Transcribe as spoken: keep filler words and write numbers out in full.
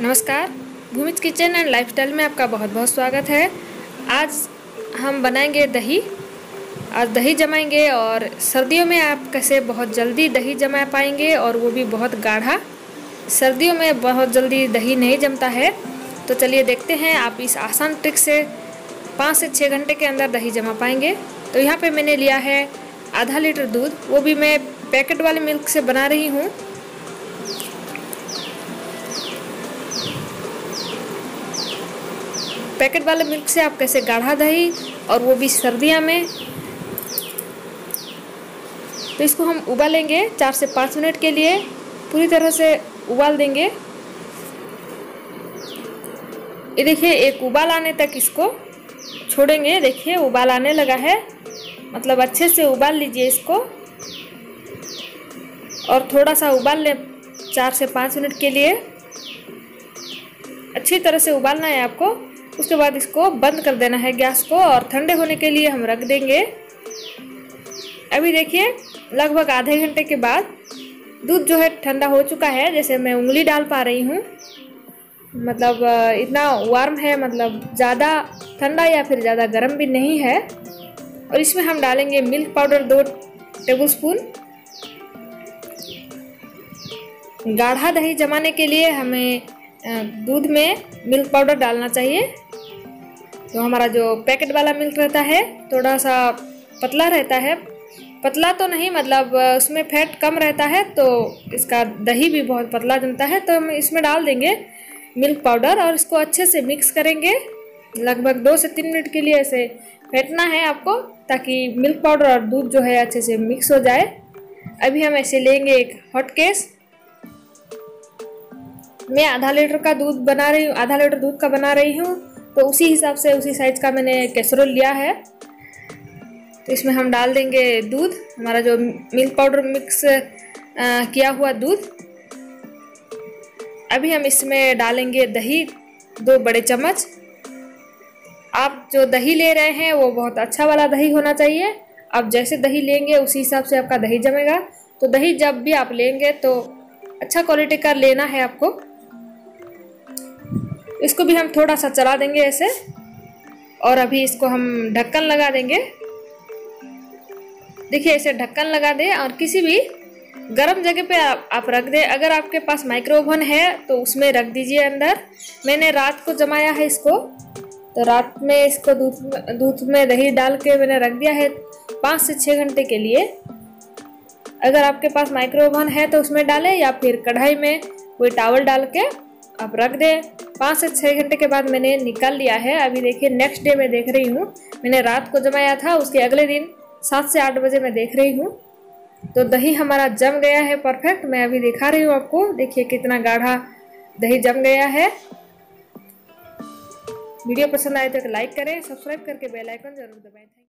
नमस्कार, Bhumij kitchen and lifestyle में आपका बहुत बहुत स्वागत है। आज हम बनाएंगे दही। आज दही जमाएंगे और सर्दियों में आप कैसे बहुत जल्दी दही जमा पाएंगे और वो भी बहुत गाढ़ा। सर्दियों में बहुत जल्दी दही नहीं जमता है, तो चलिए देखते हैं आप इस आसान ट्रिक से पाँच से छः घंटे के अंदर दही जमा पाएंगे। तो यहाँ पे मैंने लिया है आधा लीटर दूध, वो भी मैं पैकेट वाले मिल्क से बना रही हूँ। पैकेट वाले मिल्क से आप कैसे गाढ़ा दही और वो भी सर्दियों में। तो इसको हम उबालेंगे चार से पाँच मिनट के लिए, पूरी तरह से उबाल देंगे। ये देखिए, एक उबाल आने तक इसको छोड़ेंगे। देखिए उबाल आने लगा है, मतलब अच्छे से उबाल लीजिए इसको और थोड़ा सा उबाल लें चार से पाँच मिनट के लिए। अच्छी तरह से उबालना है आपको। उसके बाद इसको बंद कर देना है गैस को और ठंडे होने के लिए हम रख देंगे। अभी देखिए लगभग आधे घंटे के बाद दूध जो है ठंडा हो चुका है। जैसे मैं उंगली डाल पा रही हूँ, मतलब इतना वार्म है, मतलब ज़्यादा ठंडा या फिर ज़्यादा गर्म भी नहीं है। और इसमें हम डालेंगे मिल्क पाउडर दो टेबलस्पून। गाढ़ा दही जमाने के लिए हमें दूध में मिल्क पाउडर डालना चाहिए। तो हमारा जो पैकेट वाला मिल्क रहता है थोड़ा सा पतला रहता है, पतला तो नहीं, मतलब उसमें फैट कम रहता है, तो इसका दही भी बहुत पतला जमता है। तो हम इसमें डाल देंगे मिल्क पाउडर और इसको अच्छे से मिक्स करेंगे। लगभग दो से तीन मिनट के लिए ऐसे फेंटना है आपको, ताकि मिल्क पाउडर और दूध जो है अच्छे से मिक्स हो जाए। अभी हम ऐसे लेंगे एक हॉट केस। मैं आधा लीटर का दूध बना रही हूँ, आधा लीटर दूध का बना रही हूँ, तो उसी हिसाब से उसी साइज का मैंने कैसरोल लिया है। तो इसमें हम डाल देंगे दूध, हमारा जो मिल्क पाउडर मिक्स आ, किया हुआ दूध। अभी हम इसमें डालेंगे दही, दो बड़े चम्मच। आप जो दही ले रहे हैं वो बहुत अच्छा वाला दही होना चाहिए। आप जैसे दही लेंगे उसी हिसाब से आपका दही जमेगा। तो दही जब भी आप लेंगे तो अच्छा क्वालिटी का लेना है आपको। इसको भी हम थोड़ा सा चला देंगे ऐसे, और अभी इसको हम ढक्कन लगा देंगे। देखिए ऐसे ढक्कन लगा दें और किसी भी गर्म जगह पे आप, आप रख दें। अगर आपके पास माइक्रो ओवन है तो उसमें रख दीजिए अंदर। मैंने रात को जमाया है इसको, तो रात में इसको दूध दूध में दही डाल के मैंने रख दिया है पाँच से छः घंटे के लिए। अगर आपके पास माइक्रो ओवन है तो उसमें डालें, या फिर कढ़ाई में कोई टावल डाल के आप रख दें। पाँच से छः घंटे के बाद मैंने निकाल लिया है। अभी देखिए नेक्स्ट डे मैं देख रही हूँ, मैंने रात को जमाया था, उसके अगले दिन सात से आठ बजे मैं देख रही हूँ तो दही हमारा जम गया है परफेक्ट। मैं अभी दिखा रही हूँ आपको, देखिए कितना गाढ़ा दही जम गया है। वीडियो पसंद आए तो लाइक करें, सब्सक्राइब करके बेल आइकन जरूर दबाएं।